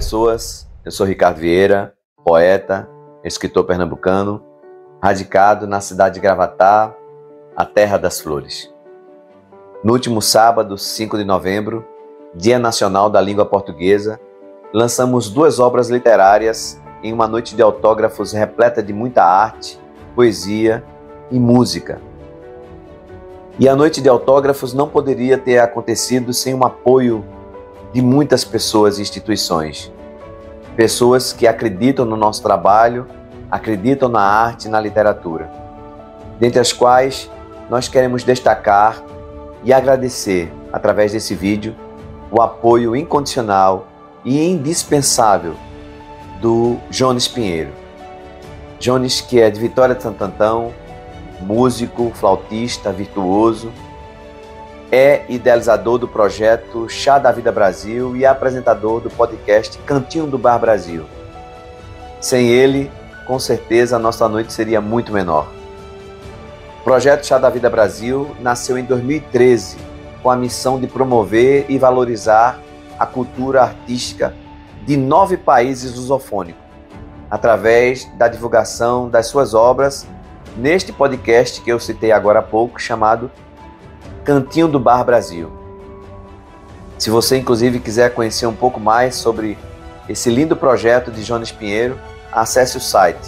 pessoas, eu sou Ricardo Vieira, poeta, escritor pernambucano, radicado na cidade de Gravatá, a terra das flores. No último sábado, 5 de novembro, Dia Nacional da Língua Portuguesa, lançamos 2 obras literárias em uma noite de autógrafos repleta de muita arte, poesia e música. E a noite de autógrafos não poderia ter acontecido sem o apoio de muitas pessoas e instituições. Pessoas que acreditam no nosso trabalho, acreditam na arte e na literatura. Dentre as quais nós queremos destacar e agradecer, através desse vídeo, o apoio incondicional e indispensável do Jones Pinheiro. Jones, que é de Vitória de Santo Antão, músico, flautista, virtuoso, é idealizador do projeto Chá da Vida Brasil e apresentador do podcast Cantinho do Bar Brasil. Sem ele, com certeza, a nossa noite seria muito menor. O projeto Chá da Vida Brasil nasceu em 2013 com a missão de promover e valorizar a cultura artística de 9 países lusofônicos, através da divulgação das suas obras neste podcast que eu citei agora há pouco, chamado Cantinho do Bar Brasil. Se você, inclusive, quiser conhecer um pouco mais sobre esse lindo projeto de Jones Pinheiro, acesse o site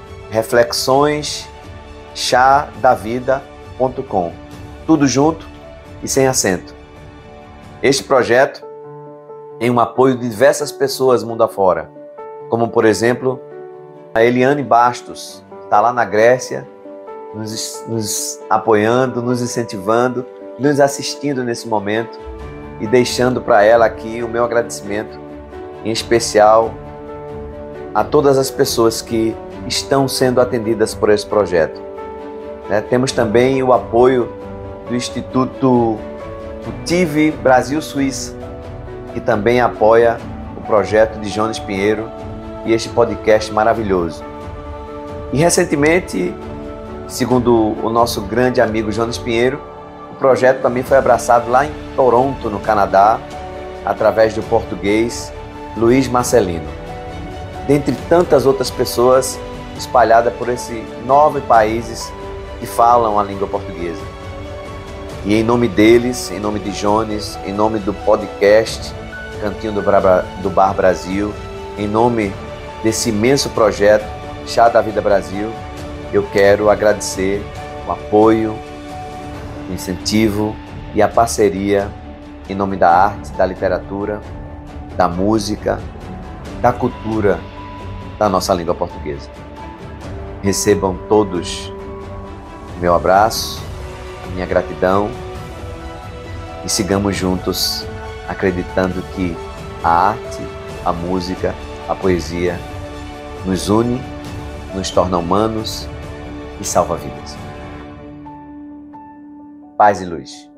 reflexõeschadavida.com, tudo junto e sem acento. Este projeto tem um apoio de diversas pessoas mundo afora, como, por exemplo, a Eliane Bastos, está lá na Grécia, nos apoiando, nos incentivando, nos assistindo nesse momento e deixando para ela aqui o meu agradecimento, em especial a todas as pessoas que estão sendo atendidas por esse projeto. Temos também o apoio do Instituto TIV Brasil-Suíça, que também apoia o projeto de Jones Pinheiro e este podcast maravilhoso. E recentemente, segundo o nosso grande amigo Jones Pinheiro, o projeto também foi abraçado lá em Toronto, no Canadá, através do português Luiz Marcelino, dentre tantas outras pessoas espalhadas por esses 9 países que falam a língua portuguesa. E em nome deles, em nome de Jones, em nome do podcast Cantinho do Bar Brasil, em nome desse imenso projeto Chá da Vida Brasil, eu quero agradecer o apoio, o incentivo e a parceria em nome da arte, da literatura, da música, da cultura da nossa língua portuguesa. Recebam todos o meu abraço, a minha gratidão e sigamos juntos acreditando que a arte, a música, a poesia nos une, nos torna humanos e salva vidas. Paz e luz.